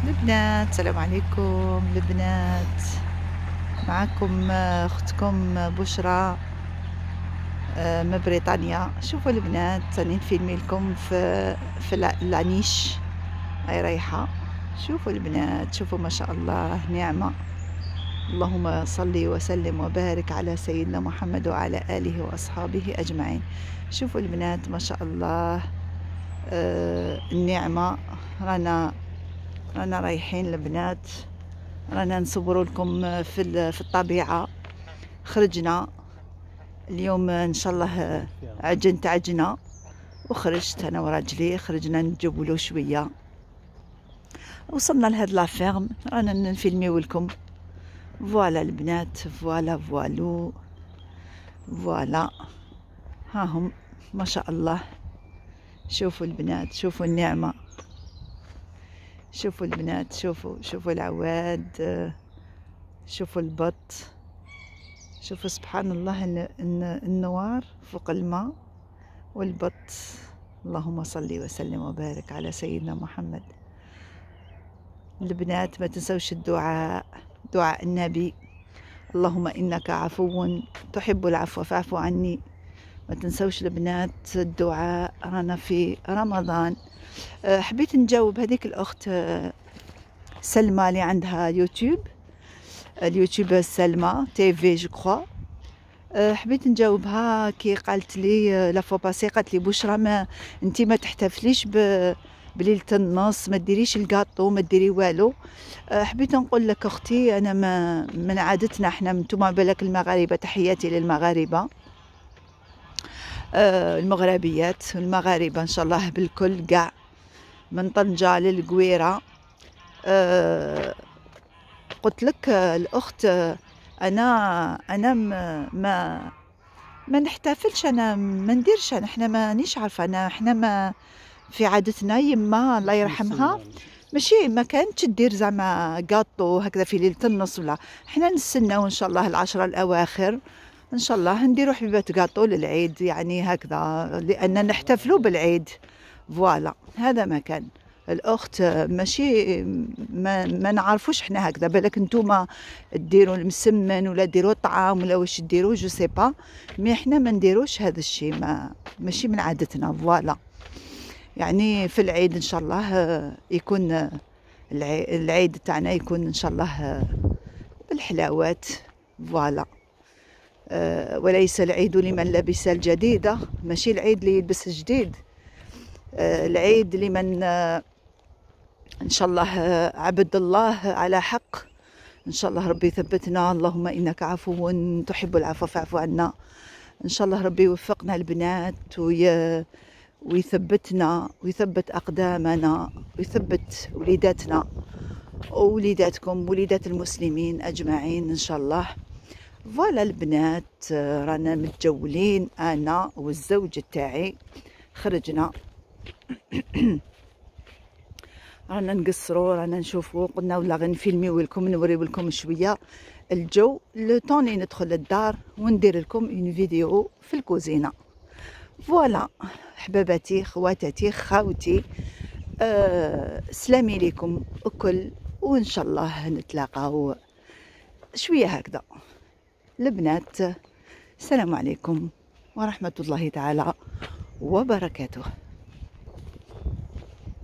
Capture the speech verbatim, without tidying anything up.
البنات السلام عليكم البنات. معكم آه، اختكم بشرى آه، من بريطانيا. شوفوا البنات راني نفيلمي لكم في في لا- لانيش هاي رايحه. شوفوا البنات، شوفوا ما شاء الله نعمه. اللهم صل وسلم وبارك على سيدنا محمد وعلى اله واصحابه اجمعين. شوفوا البنات ما شاء الله. آه، النعمه. رانا رانا رايحين البنات، رانا نصوروا لكم في في الطبيعه. خرجنا اليوم ان شاء الله، عجنت عجنه وخرجت انا وراجلي، خرجنا نتجولوا شويه. وصلنا لهاد لافيرم، رانا نفيلميو لكم. فوالا البنات، فوالا فوالو فوالا، ها هم ما شاء الله. شوفوا البنات، شوفوا النعمه، شوفوا البنات، شوفوا شوفوا العواد، شوفوا البط، شوفوا سبحان الله النوار فوق الماء والبط. اللهم صل وسلم وبارك على سيدنا محمد. البنات ما تنسوش الدعاء، دعاء النبي: اللهم إنك عفو تحب العفو فاعف عني. ما تنسوش البنات الدعاء، رانا في رمضان. حبيت نجاوب هذيك الأخت سلمى اللي عندها يوتيوب، اليوتيوب سلمى تي في جو كخوا. حبيت نجاوبها كي قالت لي لا فوا باسي، قالت لي بشرى ما انتي ما تحتفليش ب بليلة النص، ما ديريش الكاطو، ما ديري والو. حبيت نقول لك اختي، انا ما من عادتنا احنا، نتوما بالك المغاربه، تحياتي للمغاربه المغربيات المغاربه ان شاء الله بالكل كاع، من طنجه للقويره. قلت لك الاخت، انا انا ما ما نحتفلش، انا ما نديرش، انا احنا مانيش عارفه، انا احنا ما في عادتنا يما الله يرحمها ماشي ما كانتش تدير زعما كاطو هكذا في ليله النص، ولا احنا نستناو ان شاء الله العشرة الاواخر ان شاء الله نديرو حبيبات كاطو للعيد، يعني هكذا لان نحتفلوا بالعيد. فوالا هذا ما كان. الاخت ماشي ما, ما نعرفوش احنا هكذا، بالك نتوما ديروا المسمن ولا ديروا الطعام ولا واش ديروا جو سي با، مي احنا ما نديروش هذا الشيء، ما ماشي من عادتنا. فوالا يعني في العيد ان شاء الله يكون العيد تاعنا يكون ان شاء الله بالحلاوات. فوالا أه، وليس العيد لمن لبس الجديدة، ماشي العيد اللي يلبس الجديد، أه العيد لمن أه ان شاء الله عبد الله على حق. ان شاء الله ربي يثبتنا، اللهم انك عفو تحب العفو فاعف عنا. ان شاء الله ربي يوفقنا البنات وي... ويثبتنا ويثبت اقدامنا ويثبت وليداتنا ووليداتكم وليدات المسلمين اجمعين ان شاء الله. فوالا البنات، رانا متجولين انا والزوج تاعي، خرجنا رانا نقصروا، رانا نشوفوا، قلنا ولا غنفيلميو لكم، نوريو لكم شويه الجو لو طوني ندخل للدار وندير لكم اون فيديو في الكوزينه. فوالا حباباتي، خواتاتي، خاوتي، أه سلامي لكم الكل، وان شاء الله نتلاقاو شويه هكذا. البنات السلام عليكم ورحمه الله تعالى وبركاته.